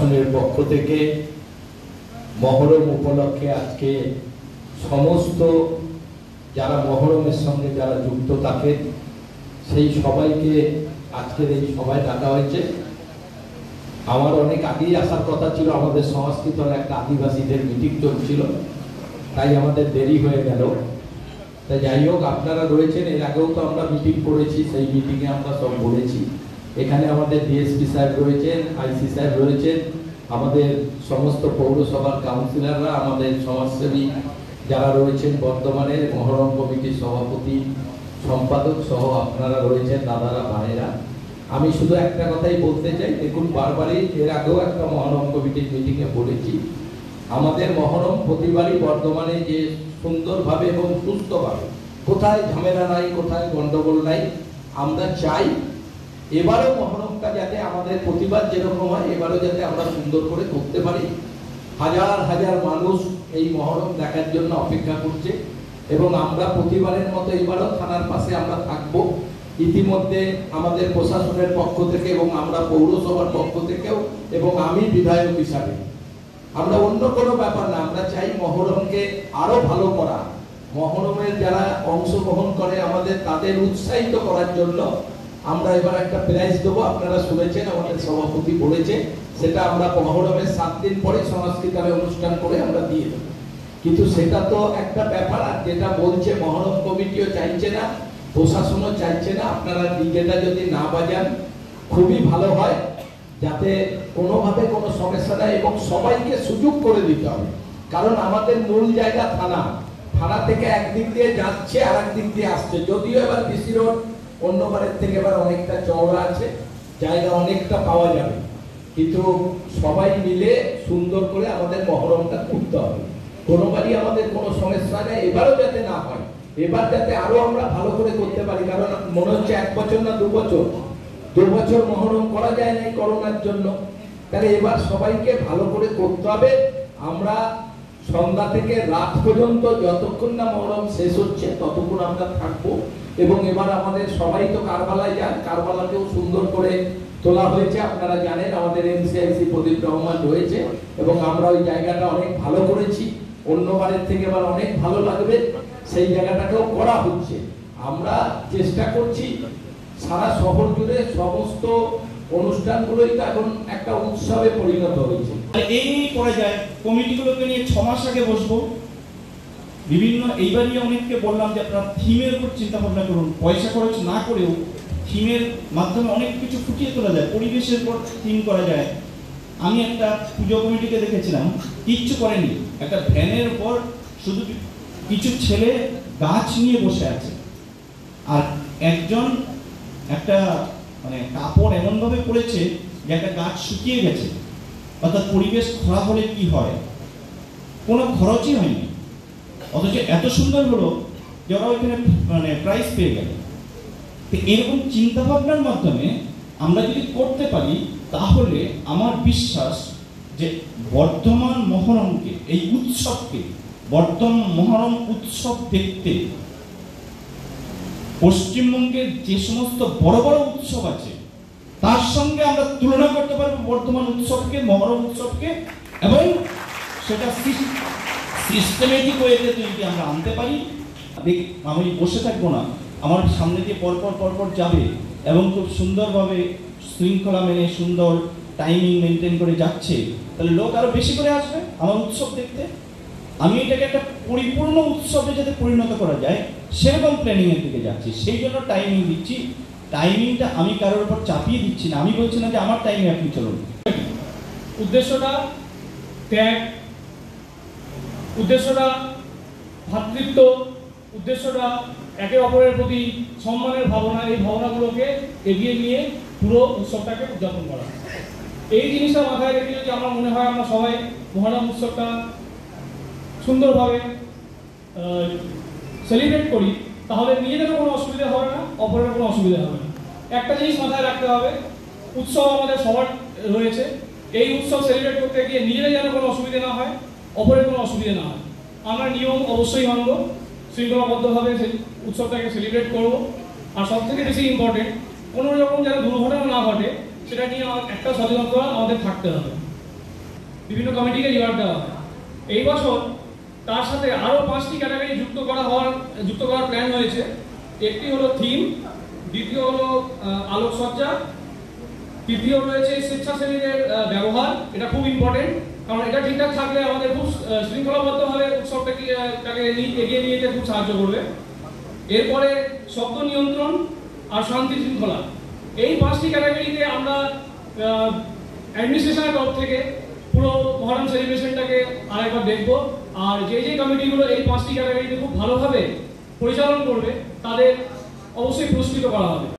প্রশাসনের পক্ষ থেকে মহরম উপলক্ষে আজকে সমস্ত যারা মহরমের সঙ্গে যারা যুক্ত থাকেন সেই সবাইকে আজকের এই সভায় ডাকা হয়েছে। আমার অনেক আগেই আসার কথা ছিল, আমাদের সংস্কৃতর একটা আদিবাসীদের মিটিং চলছিল, তাই আমাদের দেরি হয়ে গেল। তাই যাই হোক, আপনারা রয়েছেন, এর আগেও তো আমরা মিটিং করেছি, সেই মিটিংয়ে আমরা সব বলেছি। এখানে আমাদের ডিএসপি সাহেব রয়েছেন, আইসি সাহেব রয়েছেন, আমাদের সমস্ত পৌরসভার কাউন্সিলররা, আমাদের সমাজসেবী যারা রয়েছেন, বর্তমানের মহরম কমিটির সভাপতি সম্পাদক সহ আপনারা রয়েছেন, দাদারা ভাইয়েরা। আমি শুধু একটা কথাই বলতে চাই, দেখুন বারবারই এর আগেও একটা মহরম কমিটির মিটিংয়ে বলেছি, আমাদের মহরম প্রতিবারই বর্তমানে যে সুন্দরভাবে এবং সুস্থভাবে, কোথায় ঝামেলা নাই, কোথায় গন্ডগোল নাই, আমরা চাই এবারও মহরমটা যাতে আমাদের প্রতিবার যেরকম হয় এবারও যাতে আমরা সুন্দর করে করতে পারি। হাজার হাজার মানুষ এই মহরম দেখার জন্য অপেক্ষা করছে এবং আমরা প্রতিবারের মতো এবারও থানার পাশে আমরা থাকবো। ইতিমধ্যে আমাদের প্রশাসনের পক্ষ থেকে এবং আমরা পৌরসভার পক্ষ থেকেও এবং আমি বিধায়ক হিসাবে আমরা অন্য কোনো ব্যাপার না, আমরা চাই মহরমকে আরো ভালো করা। মহরমের যারা অংশগ্রহণ করে আমাদের তাদের উৎসাহিত করার জন্য আমরা এবার একটা প্রাইজ দেবো। আপনারা শুনেছেন আমাদের সভাপতি বলেছে, সেটা আমরা মহরমের 7 দিন পরে সংস্কৃতির অনুষ্ঠান করে আমরা দিয়ে দেবো। কিন্তু সেটা তো একটা ব্যাপার, আর যেটা বলছে মহরম কমিটিও চাইছে না, প্রশাসনও চাইছে না। আপনারা ডিজেটা যদি না বাজান খুবই ভালো হয়, যাতে কোনোভাবে কোনো সমস্যা নাই এবং সবাইকে সুযোগ করে দিতে হবে। কারণ আমাদের মূল জায়গা থানা, থানা থেকে একদিক দিয়ে যাচ্ছে আর একদিক দিয়ে আসছে। যদিও এবার বিসি রোড অন্যবারের থেকে এবার অনেকটা চওড়া আছে, জায়গা অনেকটা পাওয়া যাবে, কিন্তু সবাই মিলে সুন্দর করে আমাদের মহরমটা করতে হবে। কোনোবারই আমাদের কোনো সমস্যা নেই, এবারও যাতে না হয়, এবার যাতে আরো আমরা ভালো করে করতে পারি। কারণ মনে হচ্ছে 1 বছর না 2 বছর, 2 বছর মহরম করা যায় নাই করোনার জন্য। তাহলে এবার সবাইকে ভালো করে করতে হবে। আমরা সন্ধ্যা থেকে রাত পর্যন্ত যতক্ষণ না মহরম শেষ হচ্ছে ততক্ষণ আমরা থাকবো। এবং এবার আমাদের সবাই তো কারবালায় যান, কারবালাকেও সুন্দর করে তোলা হয়েছে। আপনারা জানেন আমাদের এমসিআইসি প্রদীপ রহমান রয়েছে এবং আমরা ওই জায়গাটা অনেক ভালো করেছি, অন্যবারের থেকে এবার অনেক ভালো লাগবে। সেই জায়গাটাকেও করা হচ্ছে। আমরা চেষ্টা করছি সারা শহর জুড়ে সমস্ত অনুষ্ঠানগুলোই তো এখন একটা উৎসবে পরিণত হয়েছে। এই নিয়ে করা যায়, কমিটিগুলোকে নিয়ে 6 মাস আগে বসবো। বিভিন্ন এইবারই অনেককে বললাম যে আপনারা থিমের উপর চিন্তা ভাবনা করুন, পয়সা খরচ না করেও থিমের মাধ্যমে অনেক কিছু ফুটিয়ে তোলা যায়, পরিবেশের উপর থিম করা যায়। আমি একটা পুজো কমিটিকে দেখেছিলাম, কিচ্ছু করেনি, একটা ভ্যানের উপর শুধু কিছু ছেলে গাছ নিয়ে বসে আছে, আর একজন একটা মানে কাপড় এমন ভাবে পড়েছে যে একটা গাছ শুকিয়ে গেছে। অর্থাৎ পরিবেশ খারাপ হলে কি হয়, কোনো খরচই হয়নি, অথচ এত সুন্দর হলো যে ওরা ওইখানে মানে প্রাইজ পেয়ে গেল। তো এরকম চিন্তা ভাবনার মাধ্যমে আমরা যদি করতে পারি তাহলে আমার বিশ্বাস যে বর্ধমান মহরমকে, এই উৎসবকে, বর্ধমান মহরম উৎসব দেখতে পশ্চিমবঙ্গের যে সমস্ত বড় বড় উৎসব আছে তার সঙ্গে আমরা তুলনা করতে পারবো বর্ধমান উৎসবকে, মহরম উৎসবকে, এবং সেটা সিস্টেমেটিক ওয়েতে যদি আমরা আনতে পারি। আমি বসে থাকবো না, আমার সামনে দিয়ে পরপর যাবে এবং খুব সুন্দরভাবে শৃঙ্খলা মেনে সুন্দর টাইমিং মেনটেন করে যাচ্ছে, তাহলে লোক আরো বেশি করে আসবে আমার উৎসব দেখতে। আমি এটাকে একটা পরিপূর্ণ উৎসবে যাতে পরিণত করা যায় সেরকম প্ল্যানিং এর দিকে যাচ্ছি। সেই জন্য টাইমিং দিচ্ছি। টাইমিংটা আমি কারোর উপর চাপিয়ে দিচ্ছি না, আমি বলছি না যে আমার টাইমে আপনি চলুন। উদ্দেশ্যটা ত্যাগ, উদ্দেশ্যটা ভ্রাতৃত্ব, উদ্দেশ্যটা একে অপরের প্রতি সম্মানের ভাবনা, এই ভাবনাগুলোকে এগিয়ে নিয়ে পুরো উৎসবটাকে উদযাপন করা। এই জিনিসটা মাথায় রেখে যদি আমার মনে হয় আমরা সবাই মহরম উৎসবটা সুন্দরভাবে সেলিব্রেট করি, তাহলে নিজেদেরও কোনো অসুবিধা হবে না, অপরের কোনো অসুবিধা হবে না। একটা জিনিস মাথায় রাখতে হবে, উৎসব আমাদের সবার রয়েছে, এই উৎসব সেলিব্রেট করতে গিয়ে নিজেদের যেন কোনো অসুবিধা না হয়, অপরের কোনো অসুবিধা না হয়। আমরা নিয়ম অবশ্যই মানব, শৃঙ্খলাবদ্ধভাবে সেই উৎসবটাকে সেলিব্রেট করব। আর সবথেকে বেশি ইম্পর্টেন্ট, কোনো রকম যেন দুর্ঘটনা না ঘটে সেটা নিয়ে একটা সচেতনতা আমাদের থাকতে হবে। বিভিন্ন কমিটিকে রিওয়ার্ড দেওয়া হয়। এই বছর তার সাথে আরও 5টি ক্যাটাগরি যুক্ত করার প্ল্যান হয়েছে। একটি হলো থিম, দ্বিতীয় হলো আলোকসজ্জা, তৃতীয় রয়েছে স্বেচ্ছাসেবীদের ব্যবহার। এটা খুব ইম্পর্টেন্ট, কারণ এটা ঠিকঠাক থাকলে আমাদের খুব শৃঙ্খলাবদ্ধভাবে উৎসবটাকে এগিয়ে নিয়ে যেতে খুব সাহায্য করবে। এরপরে শব্দ নিয়ন্ত্রণ আর শান্তি শৃঙ্খলা, এই 5টি ক্যাটাগরিতে আমরা অ্যাডমিনিস্ট্রেশনের তরফ থেকে পুরো মহরম সেলিব্রেশনটাকে আরেকবার দেখব। আর যে কমিটিগুলো এই 5টি ক্যাটাগরিতে খুব ভালোভাবে পরিচালনা করবে তাদের অবশ্যই পুরস্কৃত করা হবে।